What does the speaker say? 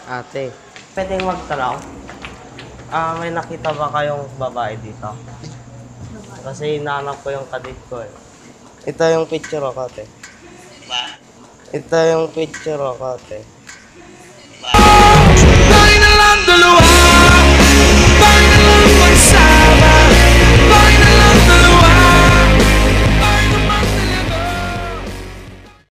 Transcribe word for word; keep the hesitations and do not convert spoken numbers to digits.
Ate, pwedeng magtanong? Ah, may nakita ba kayong babae dito? Kasi hinahanap ko yung kadit ko eh. Ito yung picture ko, ate. Ito yung picture ko, ate. Tayo na lang dalawa.